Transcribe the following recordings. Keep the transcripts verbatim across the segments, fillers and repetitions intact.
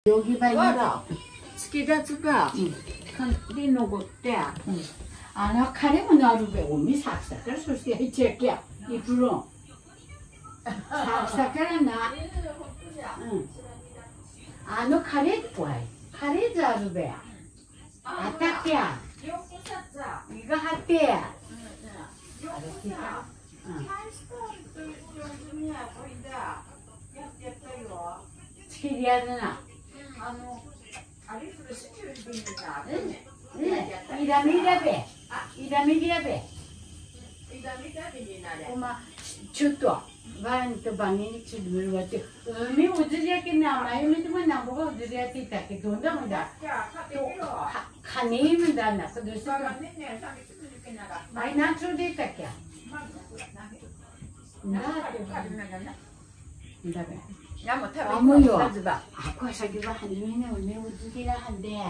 여기 봐 이거 스키다츠 봐 칸디 녹을때 아나 카레만 나루베 오미 삭삭할 소스야 이 새끼야 이 불어 삭삭할 나 응 아노 카레 좋아해 카레 자루베 아따야 이거 할때 스키리아드나 이라미라베 이라미라베 엄마 춥도 바한테 방에 치료를 왔지 어미 우즈리야께 나마이미도만 나보고 우즈리야께 있다게 돈다 뭔다 카네이면 다나 그래서 많이 나초돼 있다게 나베 아무요 아까 자기가 한 년에 얼마 우즈리라 한데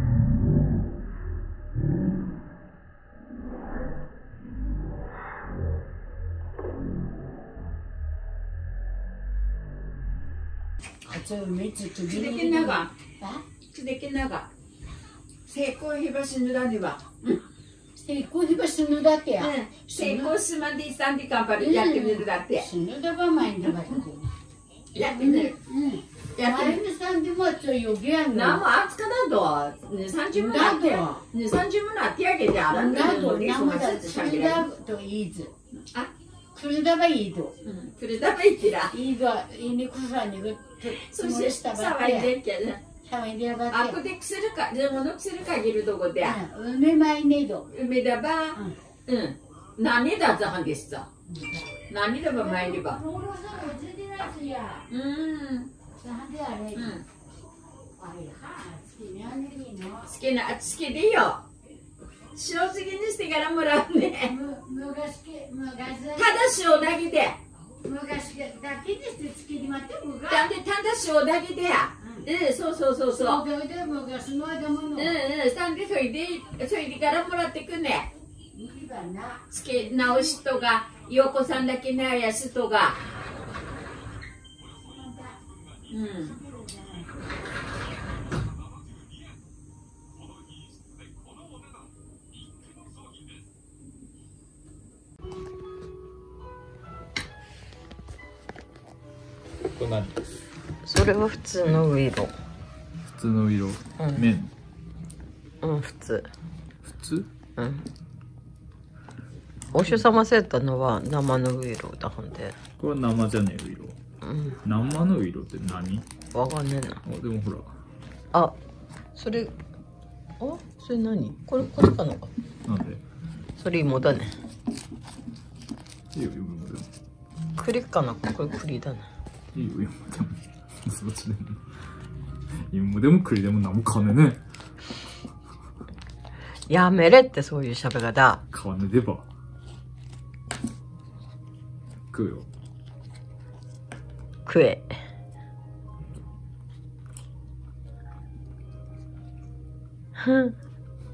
그대끼나가 그대끼나가 세고해봐 신누다니와 세고해봐 신누다때 세고스만 디산디 깜빡이 야끼누다때 신누다가 많이 나가지고 야끼누 야끼누 산디 뭐죠 여기 안 나무 아츠카나도 산지문 아티야 산지문 아티야게 자란 나도 나무다 신누다도 이즈 아 그러다가 이도 그러다가 이기라 이거 이니 구산 이거 そして騒いでっけね。 騒いでばあくでくするか、でものくするかぎるとこで。 梅前ねど。 梅だば、うん。何だざはんですさ。何だば前にば。うん。好きな、好きでよ。塩漬けにしてからもらうね。ただ塩だけで。 昔だけでつけてまってもがだってただ塩だけでやうんそうそうそうそうそうで昔の間ものうんうんそんでそれでそれでからもらってくねつけ直しとか陽子さんだけなやすとかうんそれは普通のウイロ普通のウイロ、うん、麺うん普通普通うんおしゅさませたのは生のウイロだほんでこれは生じゃねえウイロ、うん、生のウイロって何わかんねえなあでもほらあそれあそれ何これこれかなかなんでそれ芋だねいいよ芋でも栗かなこれ栗だねいいよ、芋でも。そっちでも。芋でも栗でも何も買わねえね。 やめれってそういう喋り方。 買わねでば。食うよ。 食え。ふん。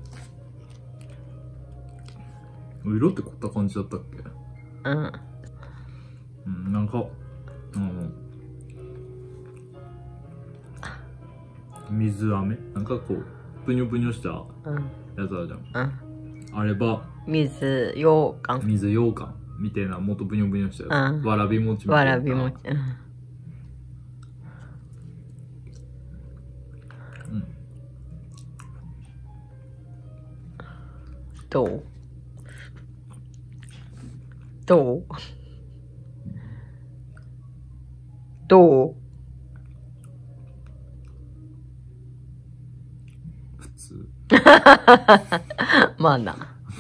色ってこんな感じだったっけうん。 うん、なんか、あの、水飴なんかこうブニョブニョしたやつあるじゃん、うん、あれば水羊羹水羊羹みたいなもっとブニョブニョしたやつ、うん、わらび餅みたいなわらび餅、うん、うん、どうどうどうまあな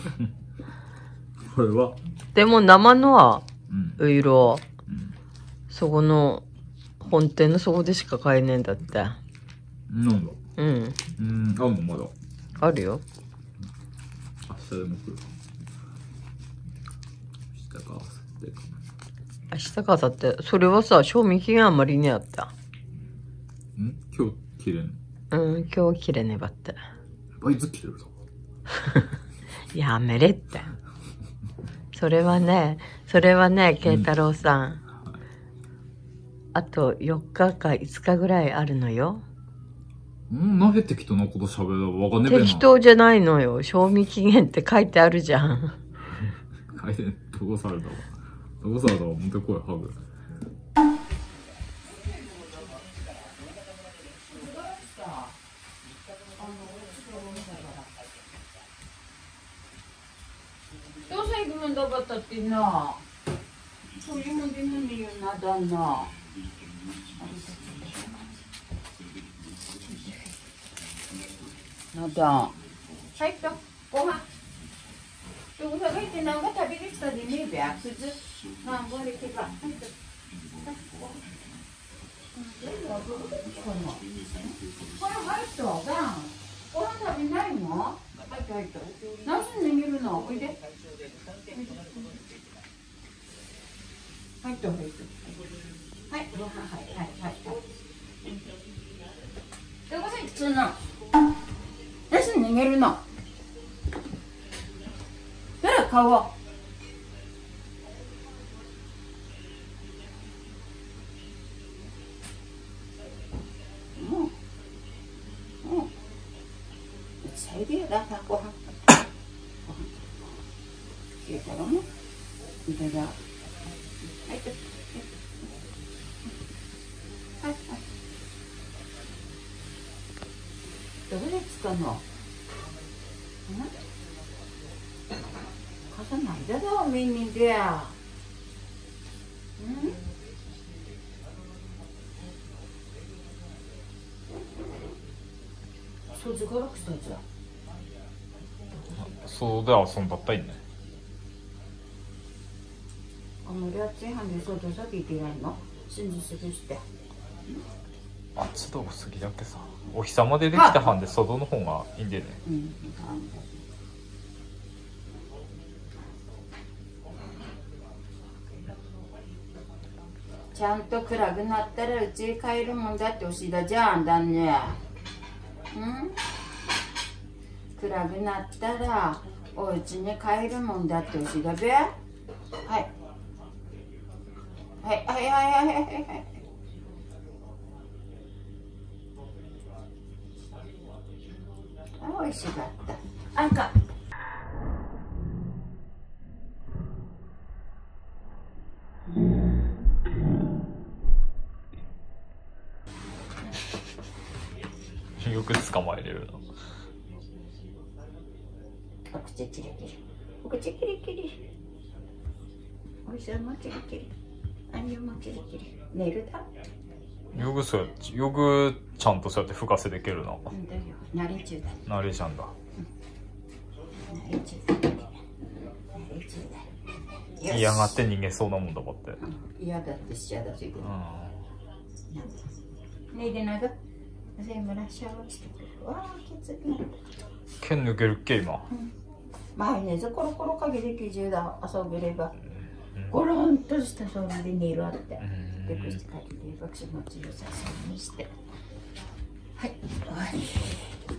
これはでも生のはウイロ、うん、そこの本店のそこでしか買えねえんだってなんだうんうんあるのまだあるよ明日でも来る明日か明後日か明日か明後日それはさ賞味期限あんまりねあったん今日切れんうん今日切れねばってあいつ切れるぞやめれってそれはねそれはね慶太郎さん、うん、あとよっかかいつかぐらいあるのようんなへ適当なこと喋るわかんねえべな。 適当じゃないのよ。賞味期限って書いてあるじゃん。 書いてどこされたわ。どこされたわ。持ってこいハグ。 どうせ行くもんだかったってな。そういうもんで何言うなだな。なだ。はいとご飯。どこさがいてなんか食べる人でねえべ。くず。なんぼでけば。はいと。これ入ったが。ご飯食べないの？はいとはいと。何すんで見るの？おいで。はいとはいと。はい、ご飯はいはいはいはい。どこさ行くの？何すんで逃げるの？どれ顔？もう。もう。最低だなご飯。ご飯。いいからも。いただ。はいと。はいはい。どこで使うの？傘ないだろう、みんなで。うん掃除から来たじゃん。 そうで遊んだったいね。 あのりゃついはんで外さ聞いてやるの？信じするして。 暑度すぎだけさ。お日様でできたはんで外の方がいいんでね。 うん。ちゃんと暗くなったらうちへ帰るもんだっておしだじゃんだね。うん。暗くなったらお家に帰るもんだっておしだべ。はい。はいはいはいはいはいはい。あ、美味しかった。あんか。 よく捕まえれるな。 お口キリキリ。お口キリキリ。おいしさもキリキリ。あんよもキリキリ。寝るだ。 よくそうやってよくちゃんとそうやって吹かせできるな。 うんだよ。慣れ中だ。 慣れちゃうんだ。 慣れ中だ。慣れ中だ。 嫌がって逃げそうなもんだもって。 嫌だってしちゃだし。 うん。 ねえでなが。全部ラッシャーしてくる。わあ、きつい。 剣抜けるっけ今。 前ね、ずコロコロかけてきじゅうだ遊べれば。ゴロンとしたそれで寝るあって。で、こうして帰って、爆笑の治療させにして。はい、終わり。